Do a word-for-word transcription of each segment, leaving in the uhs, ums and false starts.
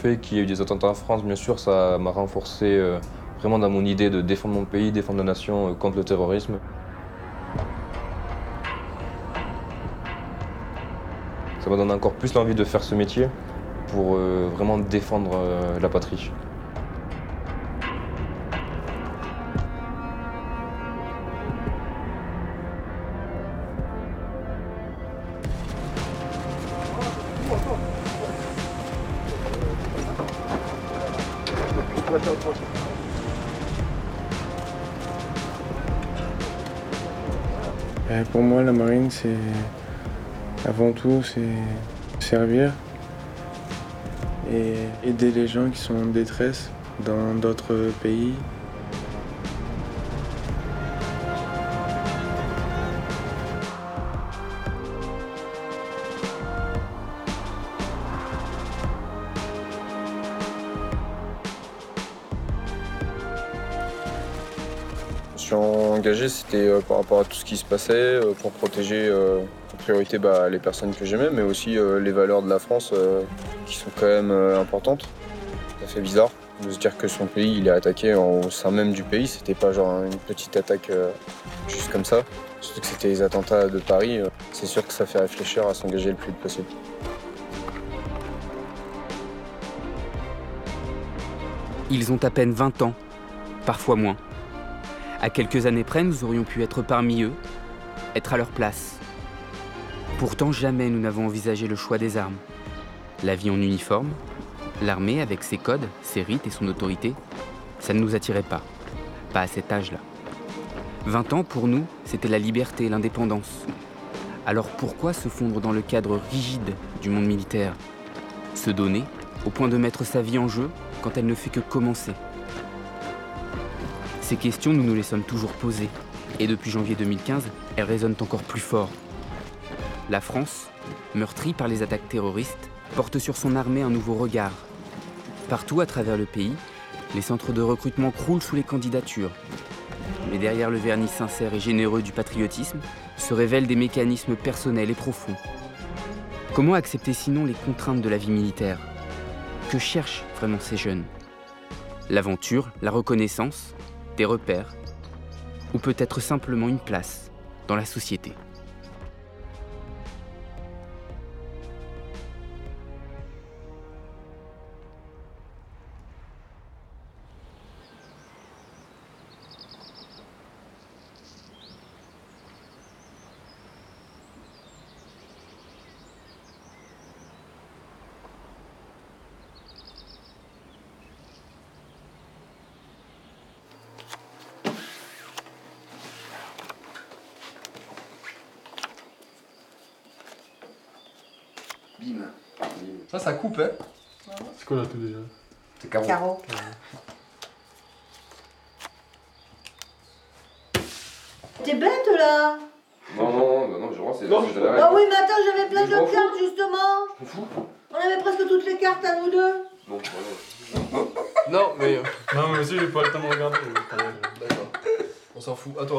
fait qu'il y ait eu des attentats en France, bien sûr, ça m'a renforcé euh, vraiment dans mon idée de défendre mon pays, défendre la nation euh, contre le terrorisme. Ça m'a donné encore plus l'envie de faire ce métier pour euh, vraiment défendre euh, la patrie. Pour moi, la marine, c'est avant tout, c'est servir et aider les gens qui sont en détresse dans d'autres pays. Je suis engagé, c'était euh, par rapport à tout ce qui se passait, euh, pour protéger euh, en priorité bah, les personnes que j'aimais, mais aussi euh, les valeurs de la France euh, qui sont quand même euh, importantes. Ça fait bizarre de se dire que son pays il est attaqué en, au sein même du pays, c'était pas genre une petite attaque euh, juste comme ça. Surtout que c'était les attentats de Paris, euh, c'est sûr que ça fait réfléchir à s'engager le plus vite possible. Ils ont à peine vingt ans, parfois moins. À quelques années près, nous aurions pu être parmi eux, être à leur place. Pourtant, jamais nous n'avons envisagé le choix des armes. La vie en uniforme, l'armée avec ses codes, ses rites et son autorité, ça ne nous attirait pas. Pas à cet âge-là. vingt ans, pour nous, c'était la liberté, l'indépendance. Alors pourquoi se fondre dans le cadre rigide du monde militaire? Se donner, au point de mettre sa vie en jeu, quand elle ne fait que commencer? Ces questions, nous nous les sommes toujours posées. Et depuis janvier deux mille quinze, elles résonnent encore plus fort. La France, meurtrie par les attaques terroristes, porte sur son armée un nouveau regard. Partout à travers le pays, les centres de recrutement croulent sous les candidatures. Mais derrière le vernis sincère et généreux du patriotisme, se révèlent des mécanismes personnels et profonds. Comment accepter sinon les contraintes de la vie militaire? Que cherchent vraiment ces jeunes? L'aventure, la reconnaissance, des repères, ou peut-être simplement une place dans la société. Bim. Ça, ça coupe, hein. C'est quoi là tout déjà? C'est carreau. Carreau. T'es bête là? Non, non, non, non, je vois, c'est Non, c'est de je- la Ah règle. oui, mais attends, j'avais plein Je de m'en fous. cartes justement. Je m'en fous. On avait presque toutes les cartes à nous deux. Non, voilà. Non, mais... Non, mais aussi j'ai pas le temps de regarder. D'accord. On s'en fout. À toi.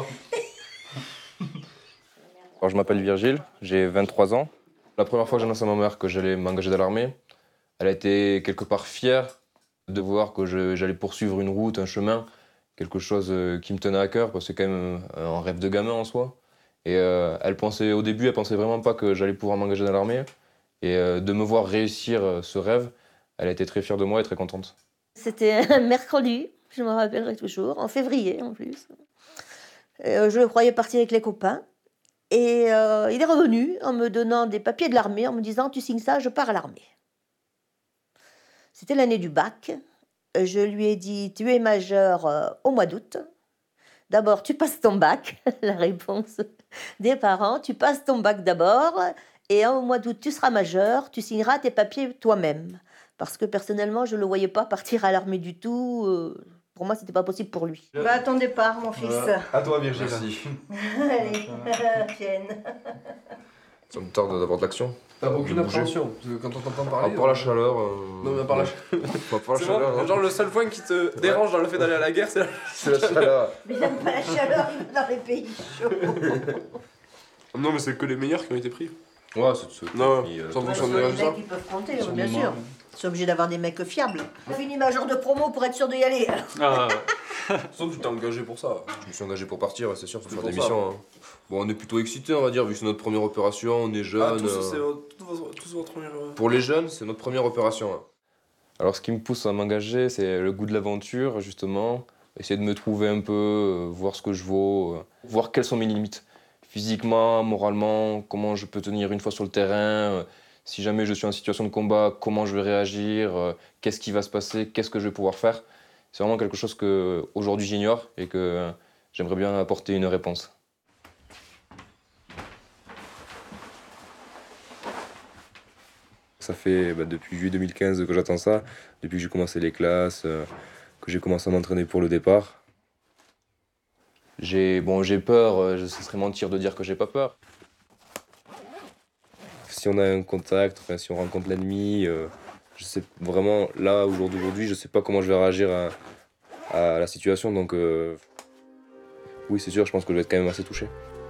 Alors, je m'appelle Virgile, j'ai vingt-trois ans. La première fois que j'ai annoncé à ma mère que j'allais m'engager dans l'armée, elle a été quelque part fière de voir que je- j'allais poursuivre une route, un chemin, quelque chose euh, qui me tenait à cœur, parce que c'est quand même un rêve de gamin en soi. Et euh, elle pensait, au début, elle pensait vraiment pas que j'allais pouvoir m'engager dans l'armée. Et euh, de me voir réussir euh, ce rêve, elle a été très fière de moi et très contente. C'était un mercredi, je me rappellerai toujours, en février en plus. Euh, je le croyais partir avec les copains. Et euh, il est revenu en me donnant des papiers de l'armée, en me disant « Tu signes ça, je pars à l'armée ». C'était l'année du bac. Je lui ai dit « Tu es majeur euh, au mois d'août. D'abord, tu passes ton bac. » La réponse des parents, tu passes ton bac d'abord. Et au mois d'août, tu seras majeur, tu signeras tes papiers toi-même. Parce que personnellement, je ne le voyais pas partir à l'armée du tout. Euh, pour moi, c'était pas possible pour lui. Va à ton départ, mon fils. Voilà. À toi, Virgile. Merci. Allez, tienne. Ça me tarde d'avoir de l'action. T'as De aucune bouger. appréhension, parce que quand on t'entend À parler... part la chaleur. euh, Non, mais à part la à part la C'est chaleur. bon, hein. genre le seul point qui te dérange dans le fait d'aller à la guerre, c'est la... C'est la chaleur. Mais il n'aime pas la chaleur, il va dans les pays chauds. Non, mais c'est que les meilleurs qui ont été pris. Ouais, c'est c'est- Non, puis, euh, sans tout fonction ça. de Les résultats. mecs, ils peuvent compter, bien sûr. Ils sont obligés d'avoir des mecs fiables. J'ai fini ma jour de promo pour être sûr d'y aller. Ah, Sauf que tu t'es engagé pour ça. Je me suis engagé pour partir, c'est sûr, pour C'est faire pour des ça. missions. hein. Bon, on est plutôt excités, on va dire, vu que c'est notre première opération, on est jeunes. Ah, tous, euh, c'est votre, toute votre, toute votre première. euh, Pour les jeunes, c'est notre première opération. hein. Alors, ce qui me pousse à m'engager, c'est le goût de l'aventure, justement. Essayer de me trouver un peu, euh, voir ce que je vaux, euh, voir quelles sont mes limites. Physiquement, moralement, comment je peux tenir une fois sur le terrain. euh, si jamais je suis en situation de combat, comment je vais réagir, euh, qu'est-ce qui va se passer, qu'est-ce que je vais pouvoir faire. C'est vraiment quelque chose que aujourd'hui j'ignore et que euh, j'aimerais bien apporter une réponse. Ça fait bah, depuis juillet deux mille quinze que j'attends ça, depuis que j'ai commencé les classes, euh, que j'ai commencé à m'entraîner pour le départ. J'ai bon, j'ai peur, euh, ce serait mentir de dire que j'ai pas peur. Si on a un contact, enfin, si on rencontre l'ennemi, euh, je sais vraiment, là, au jour d'aujourd'hui, je sais pas comment je vais réagir à, à la situation, donc euh, oui, c'est sûr, je pense que je vais être quand même assez touché.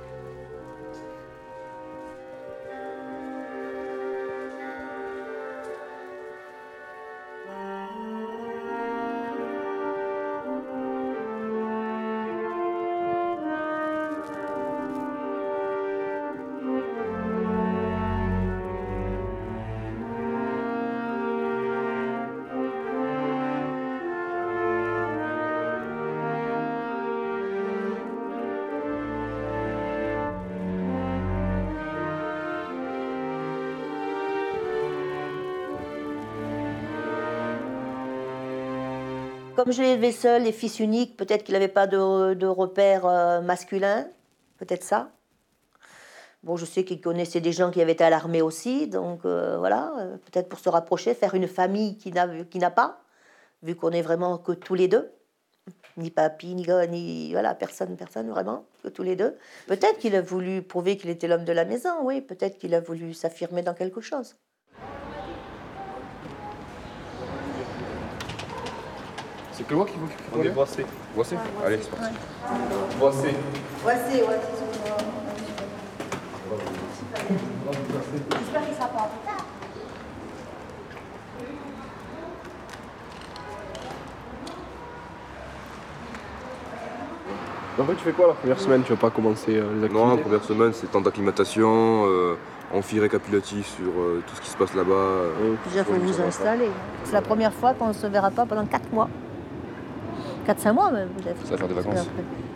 Comme je l'ai élevé seul et fils unique, peut-être qu'il n'avait pas de, de repère euh, masculin, peut-être ça. Bon, je sais qu'il connaissait des gens qui avaient été à l'armée aussi, donc euh, voilà, euh, peut-être pour se rapprocher, faire une famille qui n'a qui n'a pas, vu qu'on est vraiment que tous les deux, ni papy, ni ni voilà, personne, personne vraiment, que tous les deux. Peut-être qu'il a voulu prouver qu'il était l'homme de la maison, oui, peut-être qu'il a voulu s'affirmer dans quelque chose. c'est que moi qui faut On est boissé. Voici, allez, c'est parti. Boissé. Voici, ouais. J'espère qu'il sera pas en retard. En fait, tu fais quoi la première semaine? Tu vas pas commencer euh, les activités? Non, la première semaine, c'est temps d'acclimatation, euh, amphi récapitulatif sur euh, tout ce qui se passe là-bas. euh. Déjà, il faut vous installer. C'est la première fois qu'on ne se verra pas pendant quatre mois. quatre cinq mois même. Ça va faire des vacances.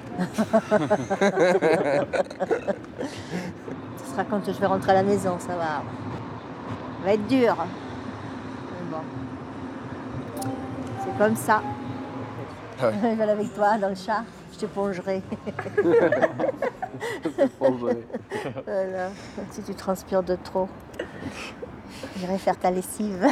Ce sera quand je vais rentrer à la maison, ça va. Ça va être dur. Mais bon. C'est comme ça. Ah ouais. Je vais aller avec toi dans le char, je t'épongerai. Voilà. Si tu transpires de trop, j'irai faire ta lessive.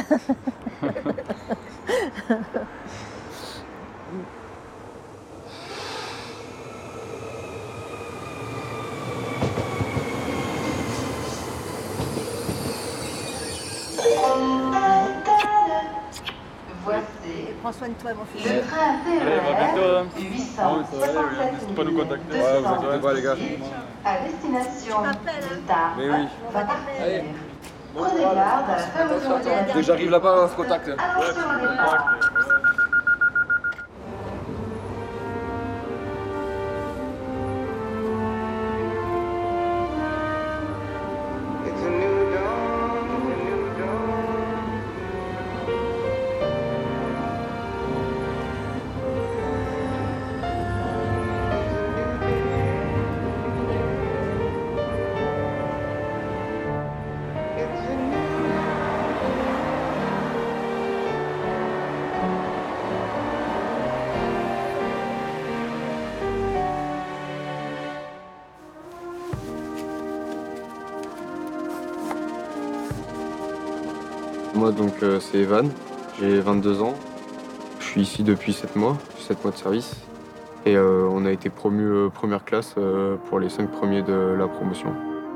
Et prends soin de toi, mon fils. Le train Allez, bah, bientôt, hein. T E R huit Ah oui, ça va aller, oui, cent n'hésitez pas à nous contacter. deux Ouais, vous cents inquiétez pas, les gars. à destination de Tarbes, Mais oui. Allez. Prenez garde à la fermeture de la Dès que j'arrive là-bas, on se contacte. Attention au départ. Moi donc euh, c'est Evan, j'ai vingt-deux ans, je suis ici depuis sept mois, sept mois de service et euh, on a été promu euh, première classe euh, pour les cinq premiers de la promotion.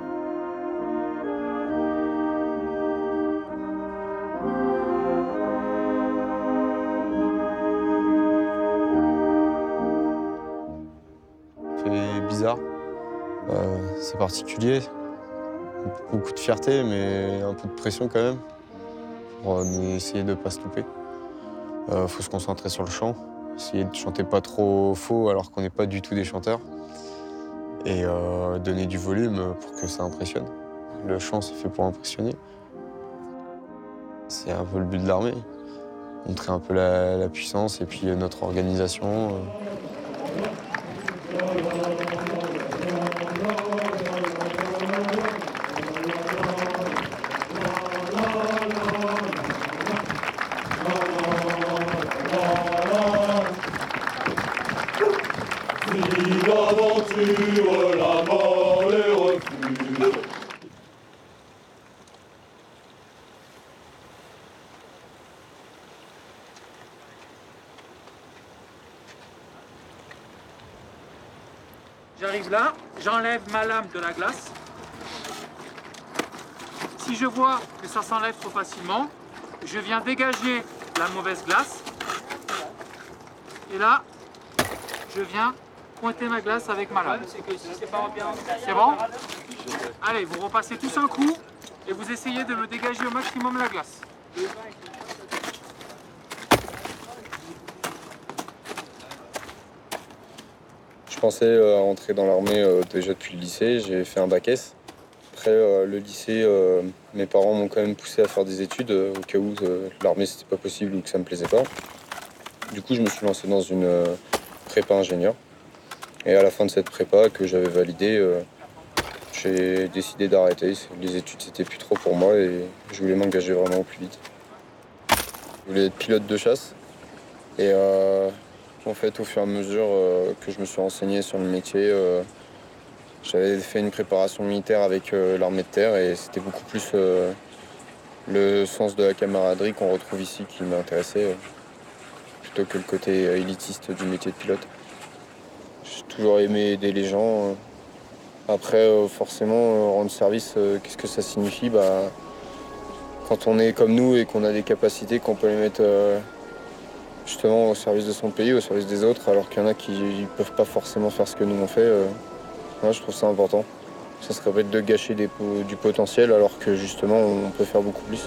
C'est bizarre, euh, c'est particulier, beaucoup de fierté mais un peu de pression quand même. pour euh, essayer de ne pas se louper. Il euh, faut se concentrer sur le chant, essayer de chanter pas trop faux alors qu'on n'est pas du tout des chanteurs et euh, donner du volume pour que ça impressionne. Le chant, c'est fait pour impressionner. C'est un peu le but de l'armée, montrer un peu la, la puissance et puis notre organisation. Euh. La mort les refuse. J'arrive là, j'enlève ma lame de la glace. Si je vois que ça s'enlève trop facilement, je viens dégager la mauvaise glace. Et là, je viens pointer ma glace avec ma lame. C'est bon? Allez, vous repassez tous un coup et vous essayez de me dégager au maximum la glace. Je pensais euh, rentrer dans l'armée euh, déjà depuis le lycée, j'ai fait un bac S. Après euh, le lycée, euh, mes parents m'ont quand même poussé à faire des études euh, au cas où euh, l'armée c'était pas possible ou que ça me plaisait pas. Du coup je me suis lancé dans une euh, prépa ingénieur. Et à la fin de cette prépa que j'avais validée, euh, j'ai décidé d'arrêter. Les études c'était plus trop pour moi et je voulais m'engager vraiment au plus vite. Je voulais être pilote de chasse et euh, en fait, au fur et à mesure euh, que je me suis renseigné sur le métier, euh, j'avais fait une préparation militaire avec euh, l'armée de terre et c'était beaucoup plus euh, le sens de la camaraderie qu'on retrouve ici qui m'intéressait, euh, plutôt que le côté euh, élitiste du métier de pilote. J'ai toujours aimé aider les gens. Euh. Après, euh, forcément, euh, rendre service, euh, qu'est-ce que ça signifie? Bah, quand on est comme nous et qu'on a des capacités, qu'on peut les mettre... Euh, justement au service de son pays, au service des autres, alors qu'il y en a qui ne peuvent pas forcément faire ce que nous on fait. Euh, ouais, je trouve ça important. Ça serait bête de gâcher des, du potentiel alors que justement on peut faire beaucoup plus.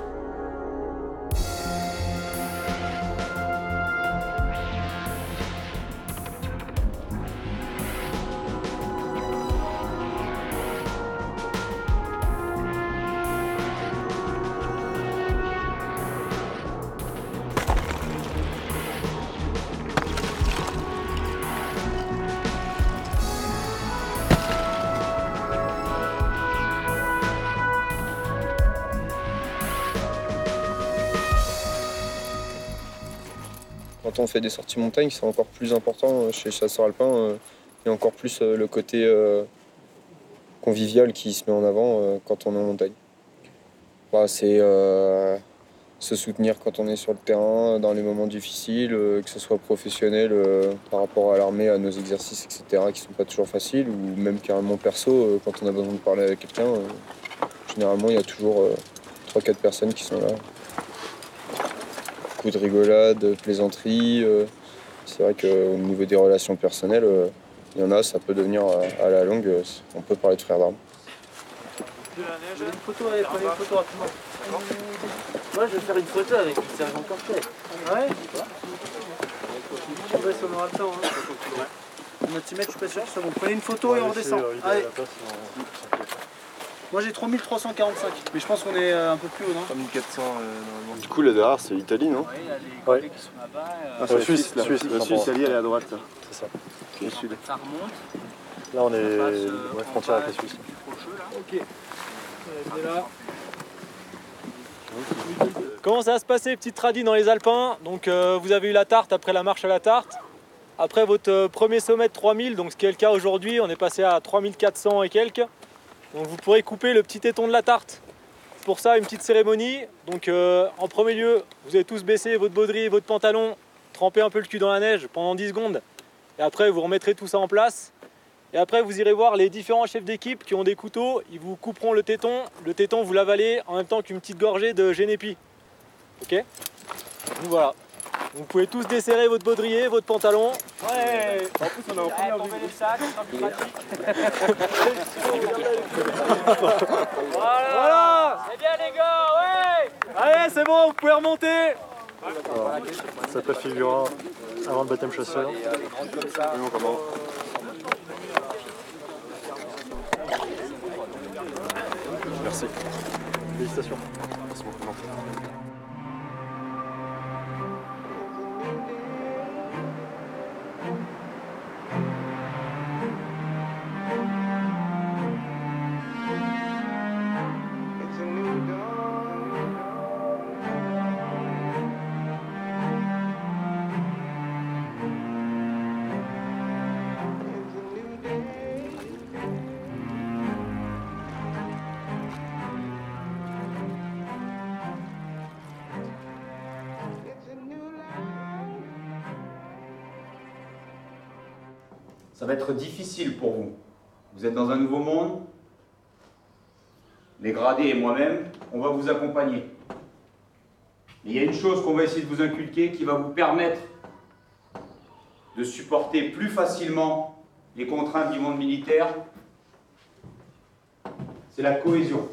Quand on fait des sorties montagne, c'est encore plus important chez les chasseurs alpins. Il y a encore plus le côté convivial qui se met en avant quand on est en montagne. Bah, c'est euh, se soutenir quand on est sur le terrain, dans les moments difficiles, que ce soit professionnel par rapport à l'armée, à nos exercices, et cetera, qui ne sont pas toujours faciles, ou même carrément perso, quand on a besoin de parler avec quelqu'un. Généralement, il y a toujours trois quatre personnes qui sont là. De rigolade, de plaisanterie. Euh, c'est vrai qu'au niveau des relations personnelles, euh, il y en a, ça peut devenir à, à la longue, euh, on peut parler de frères d'armes. Une photo, allez, prenez une photo rapidement. Moi, je vais faire une photo avec le sergent Cortet. Ouais. Je sais si on aura le temps. Hein. Notre teammate, je suis pas sûr que ça va. Prenez une photo et on redescend. Allez. Moi j'ai trois mille trois cent quarante-cinq, mais je pense qu'on est un peu plus haut, non? trois mille quatre cents euh, normalement. Du coup, là derrière, c'est l'Italie, non? Oui, il y a les collègues qui sont là-bas. Euh... Ah, c'est la Suisse, la Suisse. La Suisse, l'Italie, elle est à droite, là. C'est ça. Okay. Ça remonte. Là, on est on passe, euh, ouais, frontière avec la Suisse. Ok. Là. Comment ça va se passer, petite tradie dans les Alpins? Donc euh, vous avez eu la tarte après la marche à la tarte. Après votre euh, premier sommet de trois mille, donc ce qui est le cas aujourd'hui, on est passé à trois mille quatre cents et quelques. Donc vous pourrez couper le petit téton de la tarte. Pour ça, une petite cérémonie. Donc euh, en premier lieu, vous allez tous baisser votre baudrier et votre pantalon, tremper un peu le cul dans la neige pendant dix secondes. Et après, vous remettrez tout ça en place. Et après, vous irez voir les différents chefs d'équipe qui ont des couteaux. Ils vous couperont le téton. Le téton, vous l'avalez en même temps qu'une petite gorgée de génépi. Ok? Donc voilà. Vous pouvez tous desserrer votre baudrier, votre pantalon. Ouais. En plus, on a un première vue. Les sacs, voilà. Voilà. C'est bien les gars, ouais. Allez, c'est bon, vous pouvez remonter. Voilà. Ça s'appelle Figura avant le baptême chasseur. Non, comment? Merci. Félicitations. Merci beaucoup. Ça va être difficile pour vous. Vous êtes dans un nouveau monde. Les gradés et moi-même, on va vous accompagner. Mais il y a une chose qu'on va essayer de vous inculquer qui va vous permettre de supporter plus facilement les contraintes du monde militaire. C'est la cohésion.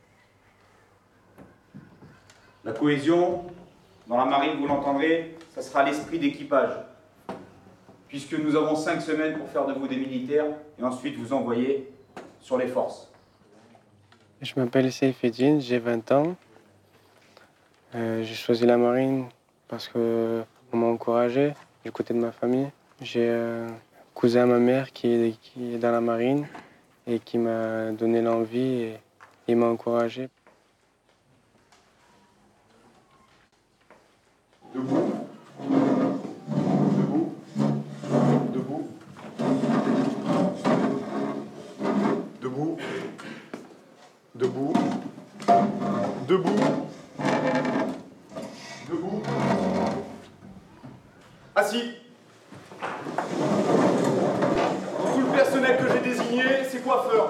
La cohésion, dans la marine, vous l'entendrez, ça sera l'esprit d'équipage. Puisque nous avons cinq semaines pour faire de vous des militaires et ensuite vous envoyer sur les forces. Je m'appelle Seyfeddine, j'ai vingt ans. Euh, j'ai choisi la marine parce qu'on m'a encouragé du côté de ma famille. J'ai un cousin à ma mère qui est, qui est dans la marine et qui m'a donné l'envie et il m'a encouragé. Debout. Debout. Debout. Debout. Debout. Assis. Tout le personnel que j'ai désigné, c'est coiffeur.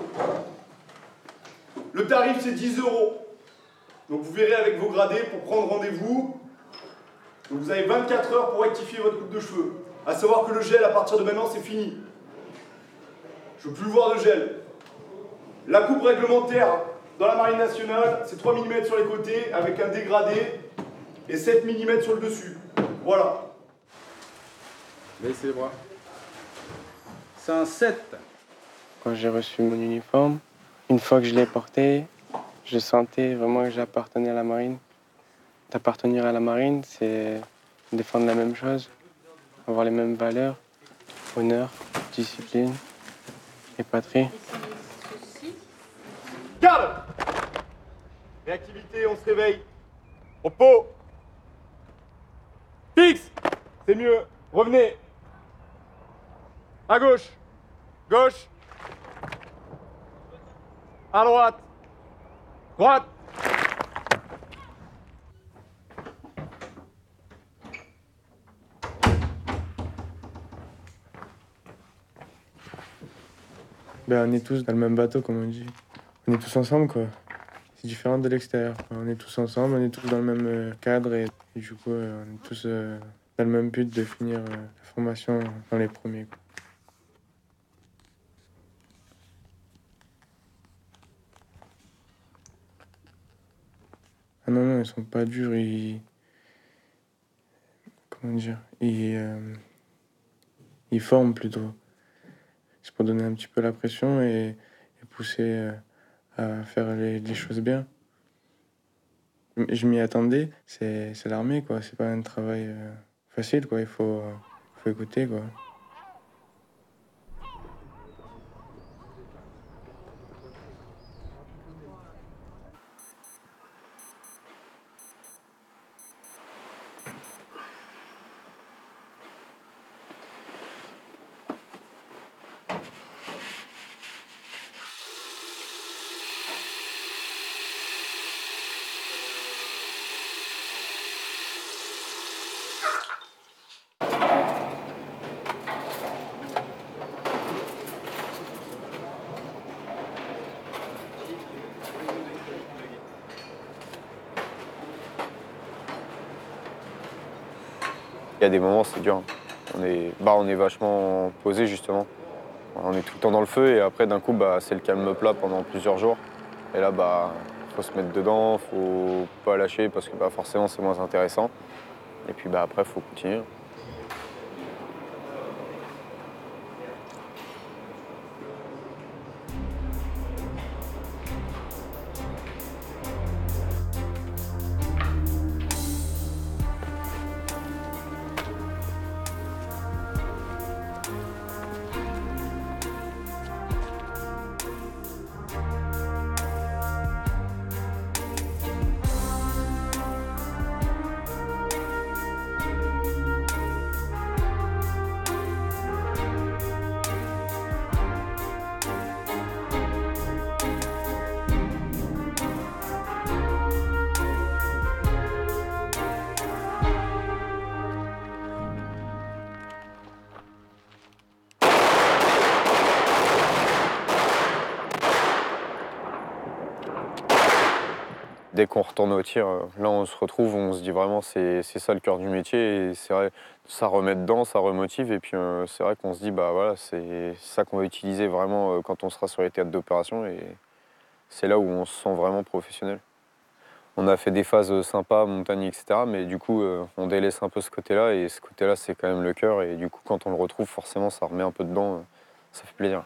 Le tarif, c'est dix euros. Donc vous verrez avec vos gradés pour prendre rendez-vous. Donc vous avez vingt-quatre heures pour rectifier votre coupe de cheveux. À savoir que le gel, à partir de maintenant, c'est fini. Je ne veux plus voir de gel. La coupe réglementaire dans la marine nationale, c'est trois millimètres sur les côtés avec un dégradé et sept millimètres sur le dessus. Voilà. Baissez les bras. C'est un sept. Quand j'ai reçu mon uniforme, une fois que je l'ai porté, je sentais vraiment que j'appartenais à la marine. D'appartenir à la marine, c'est défendre la même chose, avoir les mêmes valeurs, honneur, discipline et patrie. Calme. Réactivité, on se réveille. Repos. Fixe. C'est mieux. Revenez. À gauche. Gauche. À droite. Droite. Ben, on est tous dans le même bateau, comme on dit. On est tous ensemble, quoi. C'est différent de l'extérieur, quoi. On est tous ensemble, on est tous dans le même euh, cadre et, et du coup, euh, on est tous euh, dans le même but de finir euh, la formation dans les premiers, quoi. Ah non, non, ils sont pas durs, ils... Comment dire? Ils, euh... ils forment plutôt. C'est pour donner un petit peu la pression et, et pousser euh, à faire les, les choses bien. Je m'y attendais, c'est l'armée, quoi. C'est pas un travail euh, facile, quoi. Il faut, euh, faut écouter, quoi. Il y a des moments, c'est dur. On est, bah, on est vachement posé, justement. On est tout le temps dans le feu et après, d'un coup, bah, c'est le calme plat pendant plusieurs jours. Et là, bah, faut se mettre dedans, faut pas lâcher parce que bah, forcément c'est moins intéressant. Et puis bah, après, il faut continuer. Dès qu'on retourne au tir, là on se retrouve, on se dit vraiment c'est ça le cœur du métier et c'est vrai, ça remet dedans, ça remotive et puis euh, c'est vrai qu'on se dit bah voilà c'est ça qu'on va utiliser vraiment euh, quand on sera sur les théâtres d'opération et c'est là où on se sent vraiment professionnel. On a fait des phases sympas, montagne, et cetera. Mais du coup euh, on délaisse un peu ce côté-là et ce côté-là c'est quand même le cœur et du coup quand on le retrouve forcément ça remet un peu dedans, ça fait plaisir.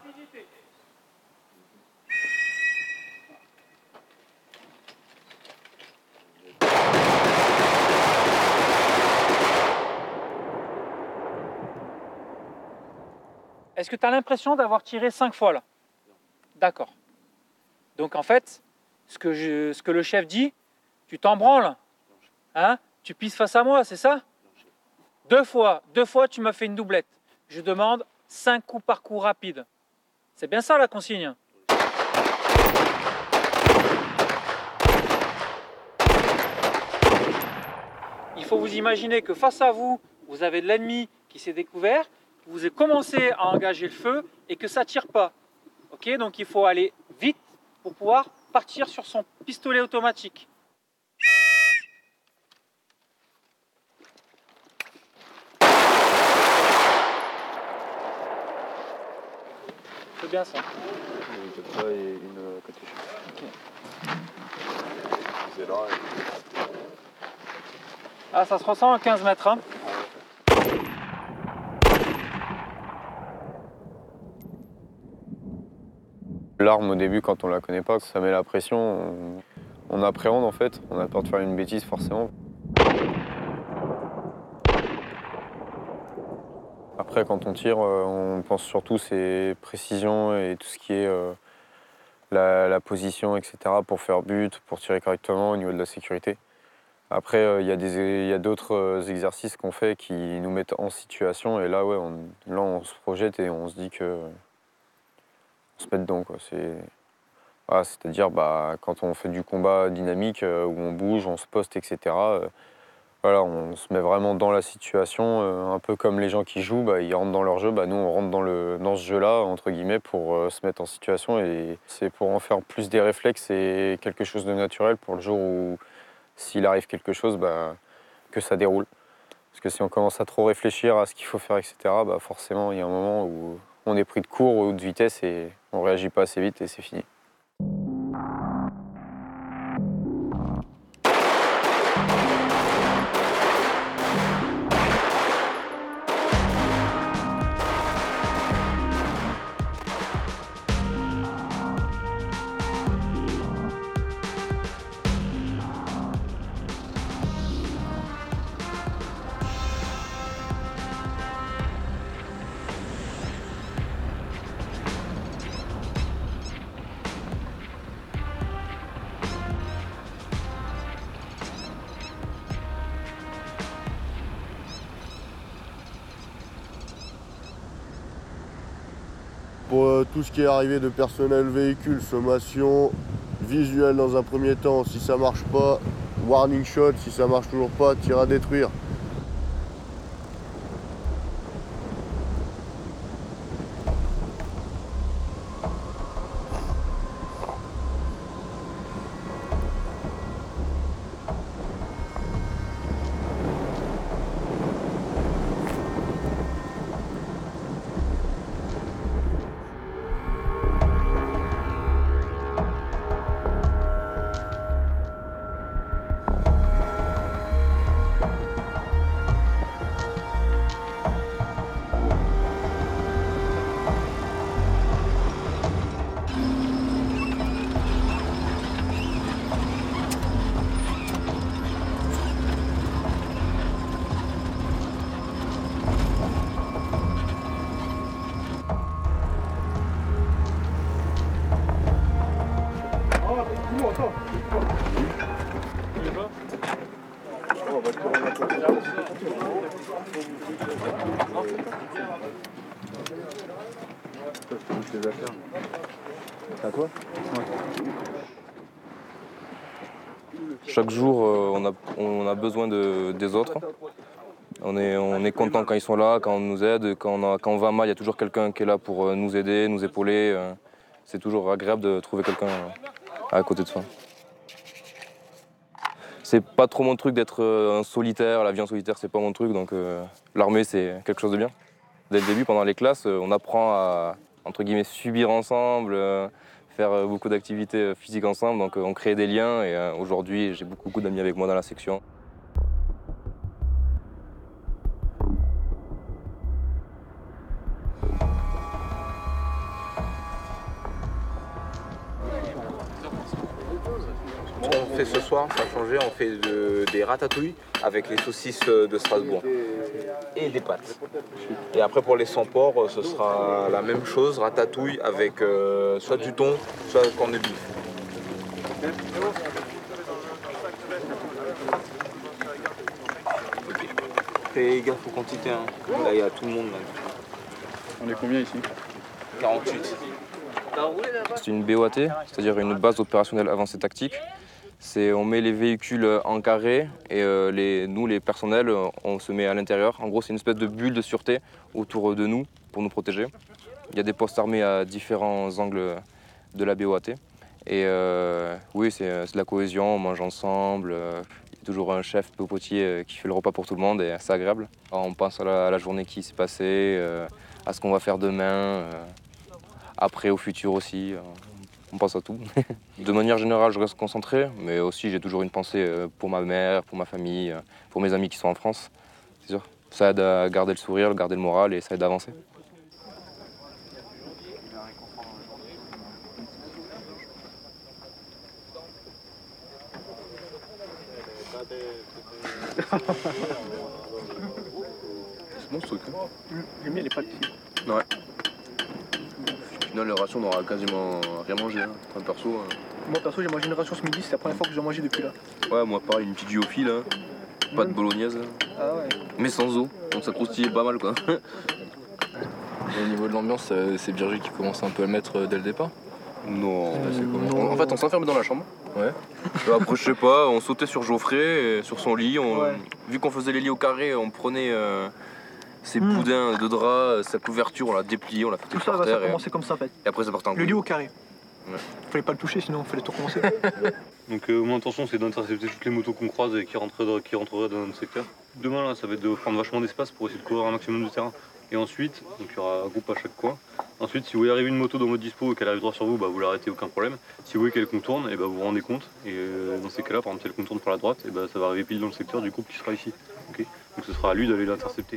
Est-ce que tu as l'impression d'avoir tiré cinq fois là? D'accord. Donc en fait, ce que, je, ce que le chef dit, tu t'en branles. Hein? Tu pisses face à moi, c'est ça? Deux fois, deux fois tu m'as fait une doublette. Je demande cinq coups par coup rapide. C'est bien ça la consigne? Il faut vous imaginer que face à vous, vous avez de l'ennemi qui s'est découvert, vous avez commencé à engager le feu et que ça ne tire pas. Okay, donc il faut aller vite pour pouvoir partir sur son pistolet automatique. C'est bien ça. Comme ça et une côté chef. Okay. Ah, ça se ressent à quinze mètres. Hein. L'arme au début quand on la connaît pas, ça met la pression, on, on appréhende en fait, on a peur de faire une bêtise forcément. Après quand on tire, on pense surtout c'est précision et tout ce qui est euh, la, la position, et cetera pour faire but, pour tirer correctement au niveau de la sécurité. Après il euh, y a d'autres exercices qu'on fait qui nous mettent en situation et là ouais, on, là on se projette et on se dit que se mettre dedans quoi. C'est ah, c'est-à-dire bah, quand on fait du combat dynamique euh, où on bouge, on se poste, et cetera. Euh, voilà, on se met vraiment dans la situation, euh, un peu comme les gens qui jouent, bah, ils rentrent dans leur jeu, bah, nous on rentre dans, le, dans ce jeu-là entre guillemets pour euh, se mettre en situation et c'est pour en faire plus des réflexes et quelque chose de naturel pour le jour où s'il arrive quelque chose, bah, que ça déroule. Parce que si on commence à trop réfléchir à ce qu'il faut faire, et cetera, bah, forcément il y a un moment où on est pris de court ou de vitesse et on ne réagit pas assez vite et c'est fini. Pour euh, tout ce qui est arrivé de personnel véhicule, sommation, visuel dans un premier temps, si ça marche pas, warning shot, si ça marche toujours pas, tir à détruire. À toi? Chaque jour, euh, on, a, on a besoin de, des autres. On est, on est content quand ils sont là, quand on nous aide. Quand on, a, quand on va mal, il y a toujours quelqu'un qui est là pour nous aider, nous épauler. C'est toujours agréable de trouver quelqu'un à côté de soi. C'est pas trop mon truc d'être un solitaire. La vie en solitaire, c'est pas mon truc. Donc euh, l'armée, c'est quelque chose de bien. Dès le début, pendant les classes, on apprend à, entre guillemets, subir ensemble, euh, faire beaucoup d'activités physiques ensemble. Donc on crée des liens et euh, aujourd'hui, j'ai beaucoup, beaucoup d'amis avec moi dans la section. On fait ce soir, ça a changé, on fait de, des ratatouilles avec les saucisses de Strasbourg et des pâtes. Et après pour les sans-porc, ce sera la même chose, ratatouille avec euh, soit du thon, soit corned beef. Fais gaffe aux quantités, hein. Là il y a tout le monde. Là. On est combien ici? quarante-huit. C'est une B O A T, c'est-à-dire une base opérationnelle avancée tactique. On met les véhicules en carré et euh, les, nous, les personnels, on se met à l'intérieur. En gros, c'est une espèce de bulle de sûreté autour de nous pour nous protéger. Il y a des postes armés à différents angles de la B O A T. Et euh, oui, c'est de la cohésion, on mange ensemble. Euh, il y a toujours un chef popotier qui fait le repas pour tout le monde et c'est agréable. Alors, on pense à la, à la journée qui s'est passée, euh, à ce qu'on va faire demain, euh, après au futur aussi. Euh, On pense à tout. De manière générale, je reste concentré, mais aussi j'ai toujours une pensée pour ma mère, pour ma famille, pour mes amis qui sont en France. C'est sûr. Ça aide à garder le sourire, garder le moral et ça aide à avancer. C'est bon ce truc. J'aime bien les pâtes ici. Ouais. Au final, les rations, on n'aura quasiment rien mangé. Hein. Enfin, perso. Hein. Moi, perso, j'ai mangé une ration ce midi, c'est la première fois que j'ai mangé depuis là. Ouais, moi, pareil, une petite géophile, hein. Pas de bolognaise. Ah ouais. Mais sans eau. Donc ça croustillait pas mal, quoi. Et au niveau de l'ambiance, c'est Virgile qui commence un peu à le mettre dès le départ. Non. non. En fait, on s'enfermait dans la chambre. Ouais. Après, je sais pas, on sautait sur Geoffrey, sur son lit. On... Ouais. Vu qu'on faisait les lits au carré, on prenait euh, ses mmh. boudins de drap, sa couverture, on l'a déplié, on l'a fait tout ça, par terre. Ça a commencé comme ça en fait. Et après, ça partait en Le lit au carré. Ouais. Fallait pas le toucher, sinon il fallait tout recommencer. Donc euh, mon intention c'est d'intercepter toutes les motos qu'on croise et qui rentreraient, qui rentreraient dans notre secteur. Demain là ça va être de prendre vachement d'espace pour essayer de couvrir un maximum de terrain. Et ensuite, donc il y aura un groupe à chaque coin. Ensuite si vous voyez arriver une moto dans votre dispo et qu'elle arrive droit sur vous, bah, vous l'arrêtez, aucun problème. Si vous voyez qu'elle contourne, et bah, vous vous rendez compte. Et euh, dans ces cas-là, par exemple si elle contourne par la droite, et bah, ça va arriver pile dans le secteur du groupe qui sera ici. Okay, donc ce sera à lui d'aller l'intercepter.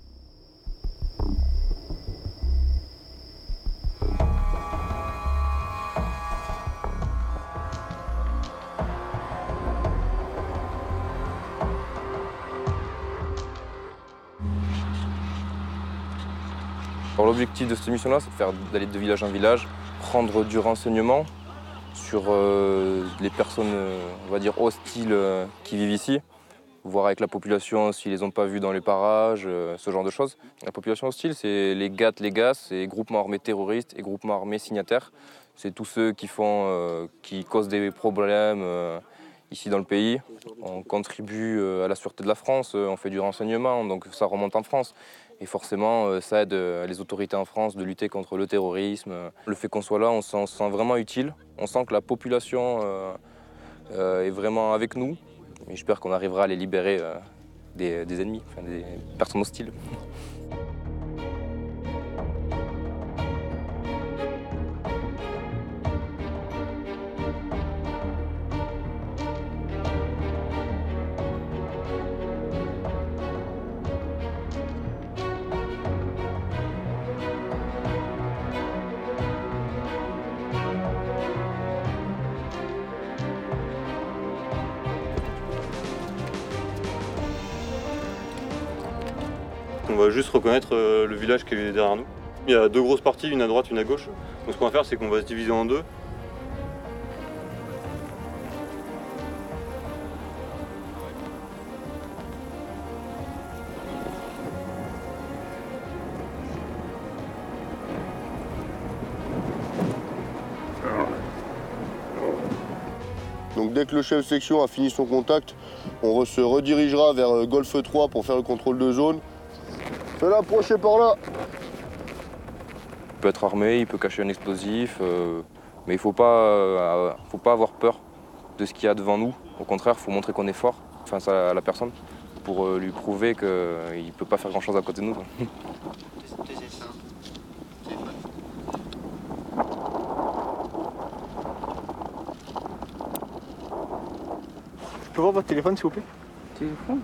L'objectif de cette mission-là, c'est de faire d'aller de village en village, prendre du renseignement sur euh, les personnes, euh, on va dire, hostiles euh, qui vivent ici, voir avec la population s'ils les ont pas vus dans les parages, euh, ce genre de choses. La population hostile, c'est les G A T, les G A S, c'est groupements armés terroristes et groupements armés signataires. C'est tous ceux qui, font, euh, qui causent des problèmes euh, ici dans le pays. On contribue euh, à la sûreté de la France, euh, on fait du renseignement, donc ça remonte en France. Et forcément, ça aide les autorités en France de lutter contre le terrorisme. Le fait qu'on soit là, on se sent vraiment utile. On sent que la population est vraiment avec nous. Et j'espère qu'on arrivera à les libérer des, des ennemis, enfin des personnes hostiles. On va juste reconnaître euh, le village qui est derrière nous. Il y a deux grosses parties, une à droite, une à gauche. Donc ce qu'on va faire, c'est qu'on va se diviser en deux. Donc dès que le chef section a fini son contact, on se redirigera vers Golfe trois pour faire le contrôle de zone. Fais-la approcher par là. Il peut être armé, il peut cacher un explosif, euh, mais il ne faut pas, euh, faut pas avoir peur de ce qu'il y a devant nous. Au contraire, il faut montrer qu'on est fort face à la personne pour euh, lui prouver qu'il ne peut pas faire grand-chose à côté de nous. Je peux voir votre téléphone, s'il vous plaît? Téléphone?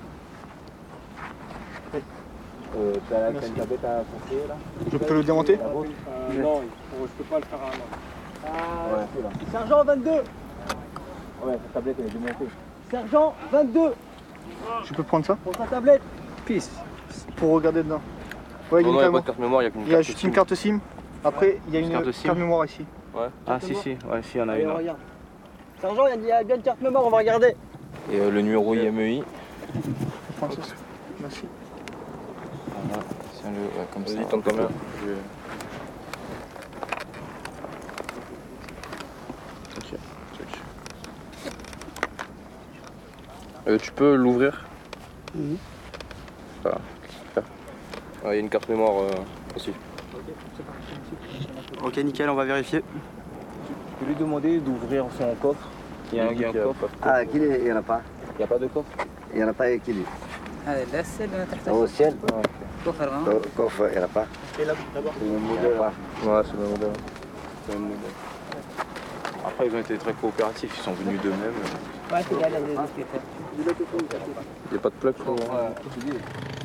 Euh, t'as la tablette à passer là? Je peux le démonter? euh, Non, je peux pas le faire à la main. Ah, ouais. Là. Sergent vingt-deux. Ouais, ta tablette elle est démontée. Sergent vingt-deux. Je peux prendre ça? Pour ta tablette? Pisse. Pour regarder dedans. Ouais, il y a Non, une non, il n'y a pas carte de carte mémoire, il y a qu'une Il y a carte juste SIM. une carte SIM. Après, il y a une Carte carte, SIM. mémoire ici. Ouais. Ah si si, ouais si, il y en a Allez, une. on là. regarde. Sergent, il y a bien une carte mémoire, on va regarder. Et euh, le numéro I M E I. Francis, merci. Voilà, tiens-le ouais, comme ça. Vas-y, tente ta main. Je... Ok, check. Euh, tu peux l'ouvrir? Mhm. Voilà, super. Il ouais, y a une carte mémoire euh, aussi. Ok, nickel, on va vérifier. Je peux lui demander d'ouvrir son coffre. Il y a un, il y a un coffre. Ah, qu'il est, il n'y en a pas. Il n'y a pas de coffre? Il n'y en a pas qu'il est. هذا لا السل ولا تحت Au ciel, كفر ها au coffre, il n'y en a pas. Et là, d'abord. C'est le même Il n'y en modèle. a pas. Ouais, c'est le même modèle. C'est le même modèle. Après, ils ont été très coopératifs, ils sont venus d'eux-mêmes. ما في على ذلك Il n'y a pas de plaque sur le...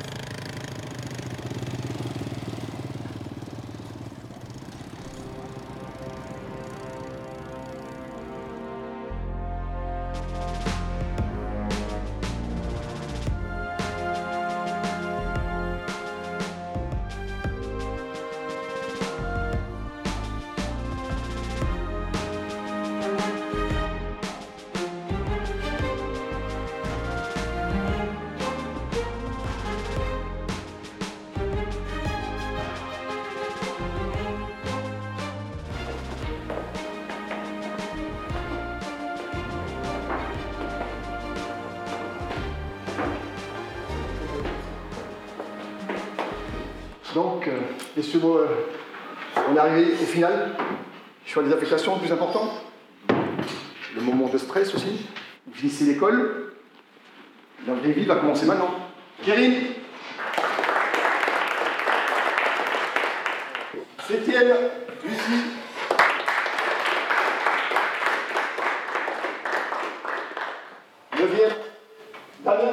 Donc, euh, messieurs, bon, euh, on est arrivé au final. Choix des affectations le plus important. Le moment de stress aussi. Vous finissez l'école. La vraie vie va commencer maintenant. Kérine. Septième, Lucie. Neuvième, Damien.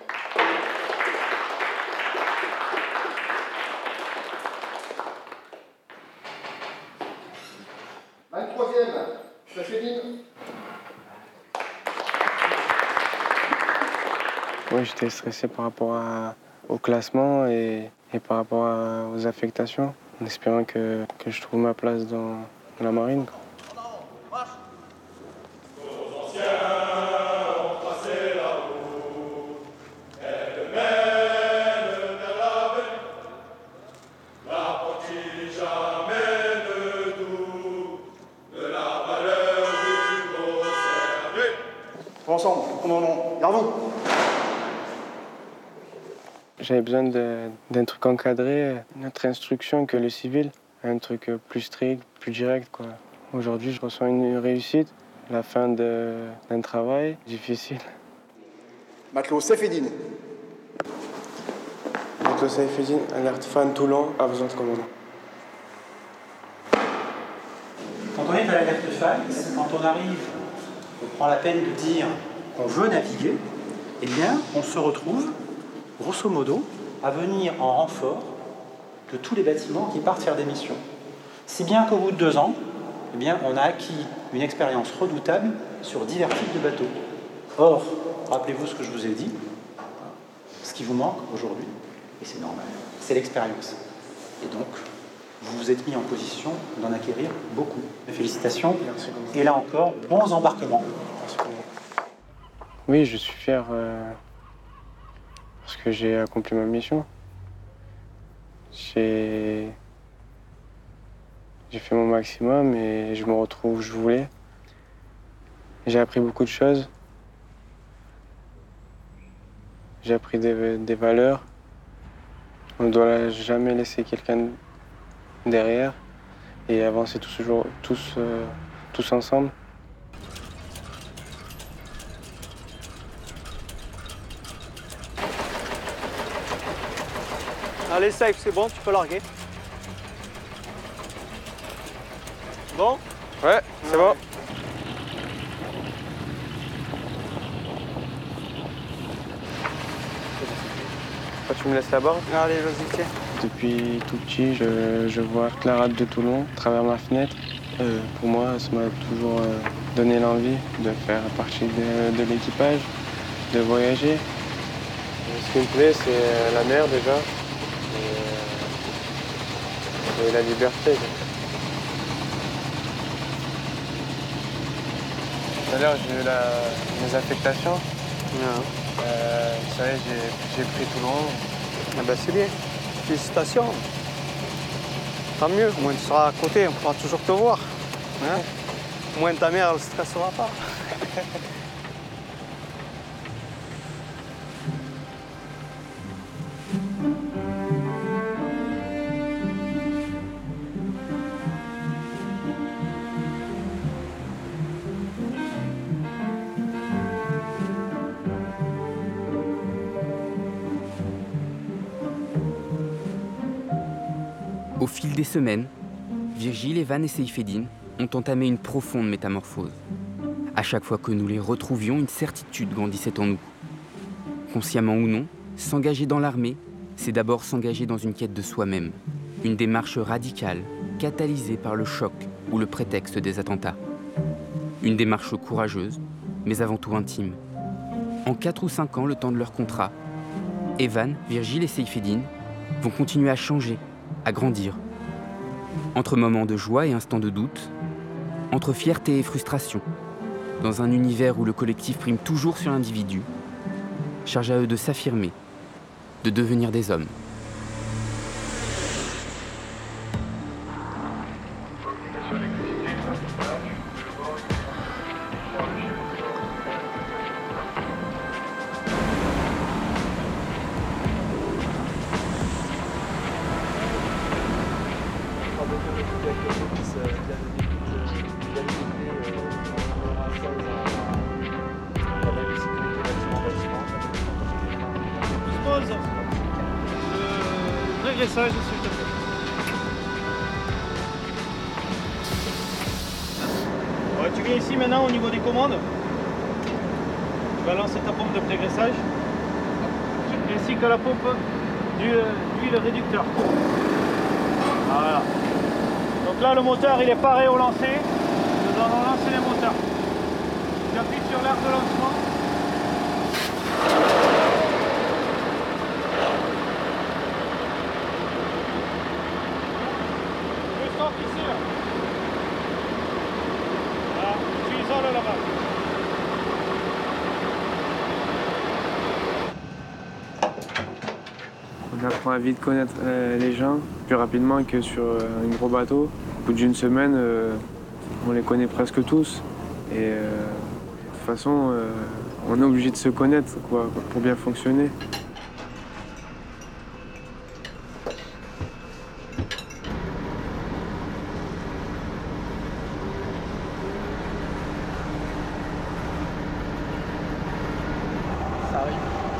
vingt-troisième, Sachéline. Oui, j'étais stressé par rapport à- au classement et, et par rapport à- aux affectations, en espérant que, que je trouve ma place dans, dans la marine, quoi. Ensemble, on en Gardons. J'avais besoin de- d'un truc encadré, notre instruction que le civil, un truc plus strict, plus direct, quoi. Aujourd'hui, je ressens une réussite, la fin de- d'un travail difficile. Matelot Sefedine. Matelot Saifeddine, alerte fan Toulon, à besoin de commandant. Quand on est à l'alerte fan, quand on arrive, on prend la peine de dire qu'on veut naviguer, eh bien, on se retrouve, grosso modo, à venir en renfort de tous les bâtiments qui partent faire des missions. Si bien qu'au bout de deux ans, eh bien, on a acquis une expérience redoutable sur divers types de bateaux. Or, rappelez-vous ce que je vous ai dit, ce qui vous manque aujourd'hui, et c'est normal, c'est l'expérience. Et donc, vous vous êtes mis en position d'en acquérir beaucoup. Félicitations. Et là encore, bons embarquements. Oui, je suis fier euh, parce que j'ai accompli ma mission. J'ai j'ai fait mon maximum et je me retrouve où je voulais. J'ai appris beaucoup de choses. J'ai appris des, des valeurs. On ne doit jamais laisser quelqu'un derrière et avancer tous, toujours, tous, euh, tous ensemble. Allez, safe, c'est bon, tu peux larguer. Bon? Ouais, c'est bon. Toi, tu me laisses la barre? Allez, vas-y, tiens. Depuis tout petit, je, je vois la rade de Toulon à travers ma fenêtre. Euh, pour moi, ça m'a toujours euh, donné l'envie de faire partie de, de l'équipage, de voyager. Et ce qui me plaît, c'est euh, la mer déjà et, euh, et la liberté. Tout à l'heure, j'ai eu la, mes affectations. Ouais. Euh, vous savez, j'ai, j'ai pris Toulon. Ah ben, c'est bien. Félicitations. Tant mieux, au moins tu seras à côté, on pourra toujours te voir. Hein? Au moins ta mère, elle ne stressera pas. Au fil des semaines, Virgile, Evan et Seyfeddine ont entamé une profonde métamorphose. À chaque fois que nous les retrouvions, une certitude grandissait en nous. Consciemment ou non, s'engager dans l'armée, c'est d'abord s'engager dans une quête de soi-même. Une démarche radicale, catalysée par le choc ou le prétexte des attentats. Une démarche courageuse, mais avant tout intime. En quatre ou cinq ans, le temps de leur contrat, Evan, Virgile et Seyfeddine vont continuer à changer, à grandir. Entre moments de joie et instants de doute, entre fierté et frustration, dans un univers où le collectif prime toujours sur l'individu, charge à eux de s'affirmer, de devenir des hommes. Dispose le régressage, s'il te plaît. Ouais, tu viens ici maintenant au niveau des commandes. Tu vas lancer ta pompe de prégraissage ainsi que la pompe d'huile réducteur. Voilà. Donc là, le moteur il est paré au lancer. Nous allons lancer les moteurs. Tu appuies sur l'air de lancement. Le stop ici. Là. Voilà. Tu isoles là-bas. On apprend à vite connaître euh, les gens, plus rapidement que sur euh, un gros bateau. Au bout d'une semaine, euh, on les connaît presque tous. Et euh, de toute façon, euh, on est obligé de se connaître quoi, pour bien fonctionner. Ça arrive.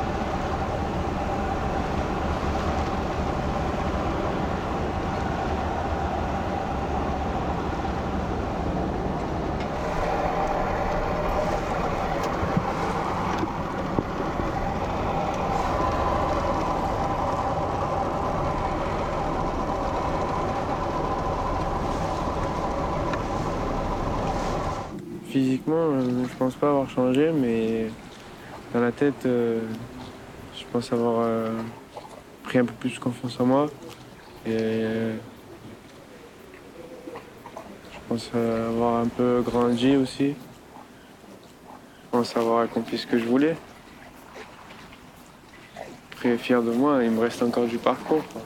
Physiquement, euh, je pense pas avoir changé, mais dans la tête, euh, je pense avoir euh, pris un peu plus confiance en moi. Et euh, je pense avoir un peu grandi aussi. Je pense avoir accompli ce que je voulais. Très fier de moi, il me reste encore du parcours, quoi.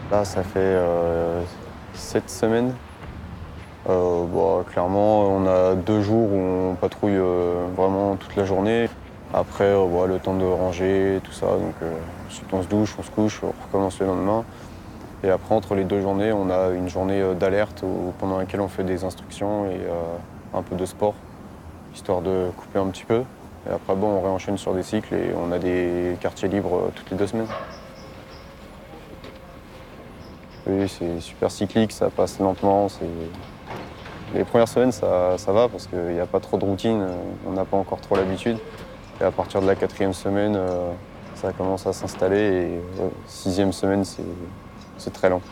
Là, ça fait euh, sept semaines. Euh, bon, clairement, on a deux jours où on patrouille euh, vraiment toute la journée. Après, euh, bon, le temps de ranger, tout ça. Donc, euh, ensuite, on se douche, on se couche, on recommence le lendemain. Et après, entre les deux journées, on a une journée d'alerte pendant laquelle on fait des instructions et euh, un peu de sport, histoire de couper un petit peu. Et après, bon, on réenchaîne sur des cycles et on a des quartiers libres toutes les deux semaines. Oui, c'est super cyclique, ça passe lentement. Les premières semaines, ça, ça va parce qu'il n'y a pas trop de routine, on n'a pas encore trop l'habitude. Et à partir de la quatrième semaine, ça commence à s'installer et euh, sixième semaine, c'est très lent.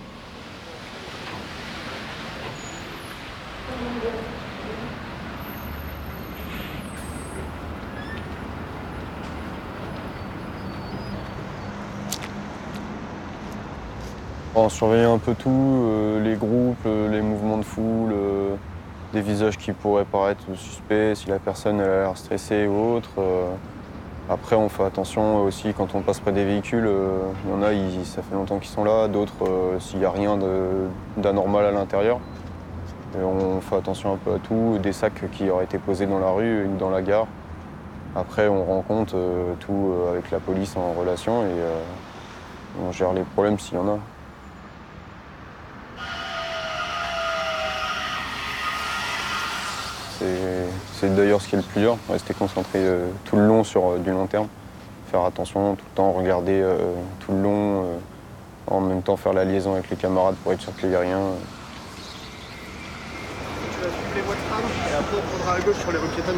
On surveille un peu tout, euh, les groupes, euh, les mouvements de foule, euh, des visages qui pourraient paraître suspects, si la personne elle a l'air stressée ou autre. Euh, après, on fait attention aussi quand on passe près des véhicules. Euh, il y en a, ils, ça fait longtemps qu'ils sont là, d'autres, euh, s'il n'y a rien d'anormal à l'intérieur. On fait attention un peu à tout, des sacs qui auraient été posés dans la rue, dans la gare. Après, on rend compte euh, tout euh, avec la police en relation et euh, on gère les problèmes s'il y en a. C'est d'ailleurs ce qui est le plus dur, rester concentré euh, tout le long sur euh, du long terme. Faire attention tout le temps, regarder euh, tout le long, euh, en même temps faire la liaison avec les camarades pour être sûr qu'il n'y a rien. Tu vas suivre les voies de tram et après on prendra à gauche sur les rues piétonnes.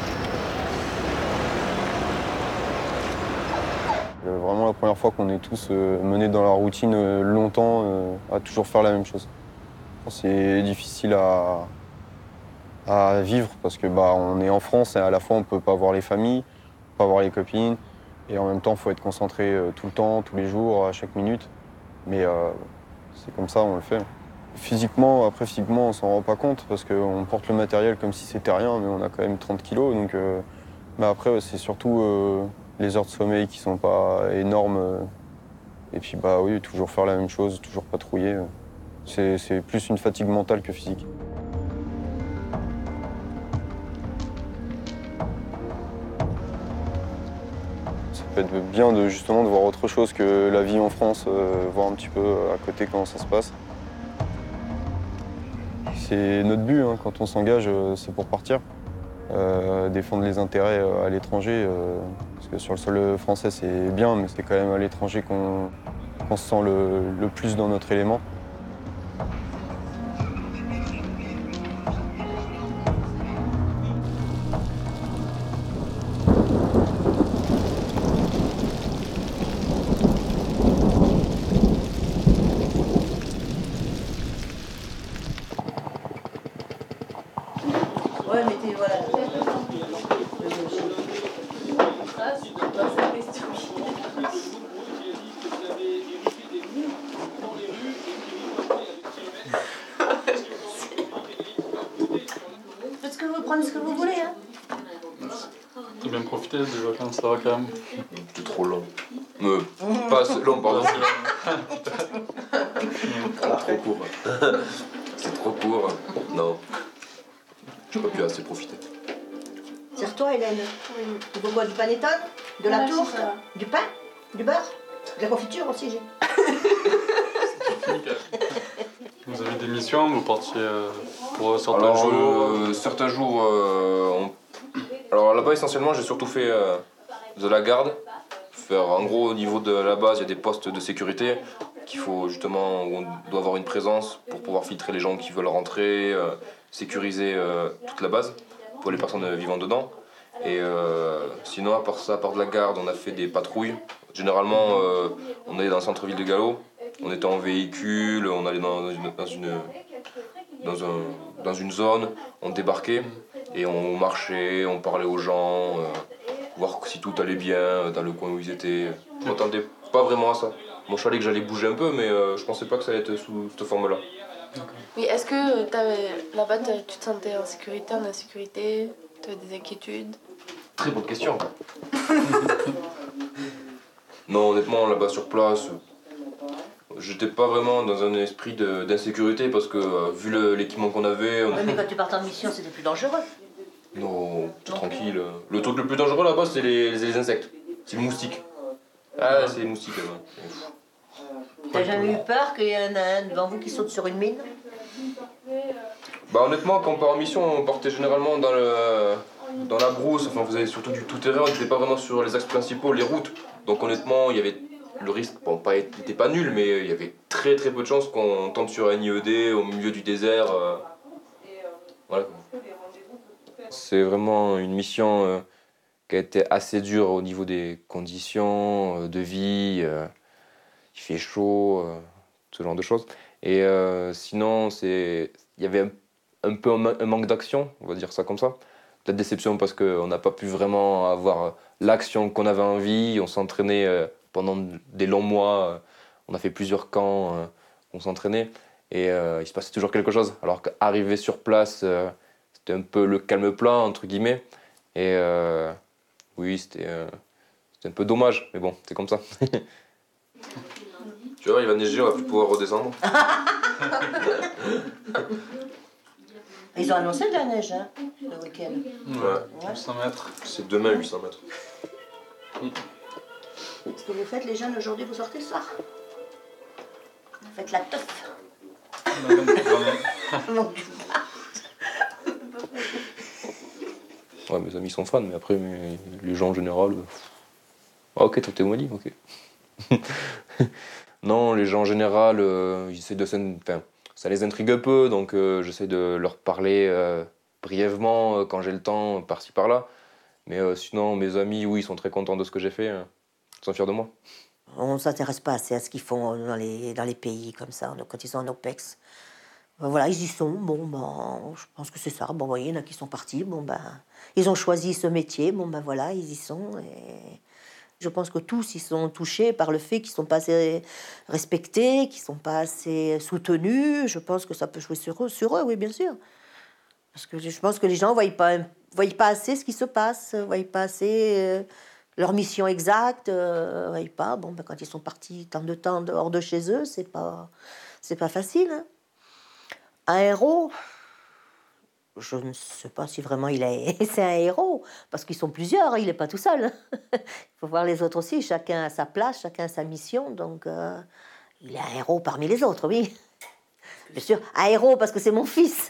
Euh, vraiment la première fois qu'on est tous euh, menés dans la routine euh, longtemps euh, à toujours faire la même chose. C'est difficile à... à vivre parce que bah, on est en France et à la fois on peut pas voir les familles, pas voir les copines et en même temps il faut être concentré euh, tout le temps, tous les jours, à chaque minute. Mais euh, c'est comme ça, on le fait. Physiquement, après physiquement on s'en rend pas compte parce qu'on porte le matériel comme si c'était rien mais on a quand même trente kilos donc euh, mais après c'est surtout euh, les heures de sommeil qui sont pas énormes euh, et puis bah oui, toujours faire la même chose, toujours patrouiller. Euh, c'est plus une fatigue mentale que physique. Ça peut être bien de, justement, de voir autre chose que la vie en France, euh, voir un petit peu à côté comment ça se passe. C'est notre but, hein, quand on s'engage, euh, c'est pour partir. Euh, défendre les intérêts euh, à l'étranger, euh, parce que sur le sol français c'est bien, mais c'est quand même à l'étranger qu'on qu'on se sent le, le plus dans notre élément. Ouais, mais t'es, voilà. Faites ce que vous prenez ce que vous voulez, hein. T'as bien profité des vacances, ça va quand même. C'est trop long. Euh, pas assez long, pardon. Trop court. C'est trop court. Non. J'ai pas pu assez profiter. Tire-toi, Hélène. Tu veux quoi, du panettone? De la tourte? Du pain? Du beurre? De la confiture aussi, j'ai. Vous avez des missions, vous partiez euh, pour certains Alors, jours euh, certains jours, euh, on... Alors là-bas, essentiellement, j'ai surtout fait euh, de la garde. Faire, en gros, au niveau de la base, il y a des postes de sécurité qu'il faut justement, où on doit avoir une présence pour pouvoir filtrer les gens qui veulent rentrer, euh, sécuriser euh, toute la base pour les personnes vivant dedans. Et euh, sinon, à part ça, à part de la garde, on a fait des patrouilles. Généralement, euh, on allait dans le centre-ville de Galo, on était en véhicule, on allait dans une, dans une, dans un, dans une zone, on débarquait et on marchait, on parlait aux gens, euh, voir si tout allait bien dans le coin où ils étaient. Je m'attendais pas vraiment à ça. Bon, je savais que j'allais bouger un peu, mais euh, je pensais pas que ça allait être sous cette forme-là. Oui, est-ce que là-bas, tu te sentais en sécurité, en insécurité? Tu avais des inquiétudes? Très bonne question. Non, honnêtement, là-bas sur place, J'étais pas vraiment dans un esprit d'insécurité parce que euh, vu l'équipement qu'on avait... On... Oui, mais quand tu partais en mission, c'était plus dangereux. Non, tranquille. Le truc le plus dangereux là-bas, c'est les, les insectes. C'est le moustique. Ah, c'est les moustiques là-bas. T'as jamais eu peur qu'il y en a un devant vous qui saute sur une mine? Bah honnêtement, quand on part en mission, on partait généralement dans, le, dans la brousse. Enfin, on faisait surtout du tout-terrain, on n'était pas vraiment sur les axes principaux, les routes. Donc honnêtement, il y avait le risque, bon, pas, il n'était pas nul, mais il y avait très très peu de chances qu'on tombe sur un I E D au milieu du désert. Euh... Voilà. C'est vraiment une mission euh, qui a été assez dure au niveau des conditions euh, de vie. Euh, il fait chaud, euh, ce genre de choses. Et euh, sinon, il y avait un, un peu un, un manque d'action, on va dire ça comme ça. Peut-être déception parce qu'on n'a pas pu vraiment avoir l'action qu'on avait envie. On s'entraînait euh, pendant des longs mois. Euh, on a fait plusieurs camps, euh, on s'entraînait. Et euh, il se passait toujours quelque chose. Alors qu'arriver sur place, euh, c'était un peu le calme plat, entre guillemets. Et euh, oui, c'était euh, un peu dommage. Mais bon, c'est comme ça. Tu vois, il va neiger, on va plus pouvoir redescendre. Ils ont annoncé de la neige, hein, le week-end. Ouais, huit cents mètres. C'est demain, huit cents mètres. Ce que vous faites, les jeunes, aujourd'hui, vous sortez ce soir? Vous faites la teuf. Ouais, mes amis sont fans, mais après, mais les gens en général... Euh... Ah, ok, toi t'es Wally, ok. Non, les gens en général, euh, ils essaient de... Enfin, ça les intrigue un peu, donc euh, j'essaie de leur parler euh, brièvement euh, quand j'ai le temps, par-ci par-là. Mais euh, sinon, mes amis, oui, ils sont très contents de ce que j'ai fait. Euh, ils sont fiers de moi. On ne s'intéresse pas assez à ce qu'ils font dans les, dans les pays comme ça, quand ils sont en OPEX. Ben voilà, ils y sont, bon, ben, je pense que c'est ça. Bon, voyez, il y en a qui sont partis, bon, ben, ils ont choisi ce métier, bon, ben voilà, ils y sont. Et je pense que tous, ils sont touchés par le fait qu'ils ne sont pas assez respectés, qu'ils ne sont pas assez soutenus. Je pense que ça peut jouer sur eux, sur eux, oui, bien sûr. Parce que je pense que les gens ne voient pas, voient pas assez ce qui se passe, ne voient pas assez euh, leur mission exacte, ne euh, voient pas. Bon, ben, quand ils sont partis tant de temps dehors de chez eux, c'est pas, c'est pas facile, hein. Un héros, je ne sais pas si vraiment il est, c'est un héros, parce qu'ils sont plusieurs, il n'est pas tout seul. Il faut voir les autres aussi, chacun a sa place, chacun a sa mission, donc euh, il est un héros parmi les autres, oui. Bien sûr, un héros parce que c'est mon fils.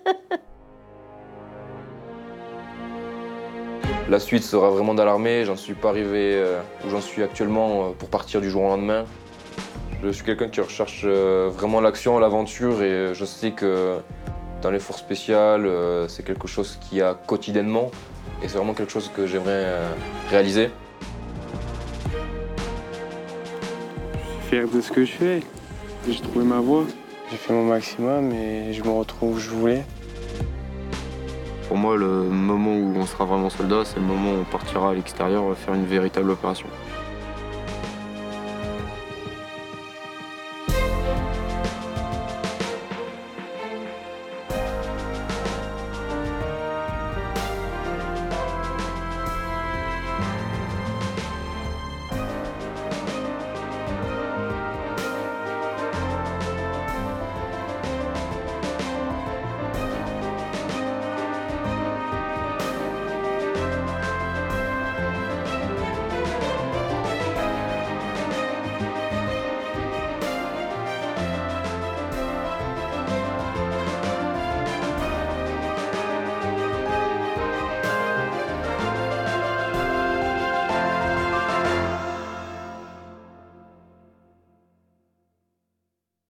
La suite sera vraiment dans l'armée, j'en suis pas arrivé euh, où j'en suis actuellement euh, pour partir du jour au lendemain. Je suis quelqu'un qui recherche euh, vraiment l'action, l'aventure, et je sais que dans les forces spéciales, euh, c'est quelque chose qu'il y a quotidiennement, et c'est vraiment quelque chose que j'aimerais euh, réaliser. Je suis fier de ce que je fais. J'ai trouvé ma voie. J'ai fait mon maximum et je me retrouve où je voulais. Pour moi, le moment où on sera vraiment soldat, c'est le moment où on partira à l'extérieur faire une véritable opération.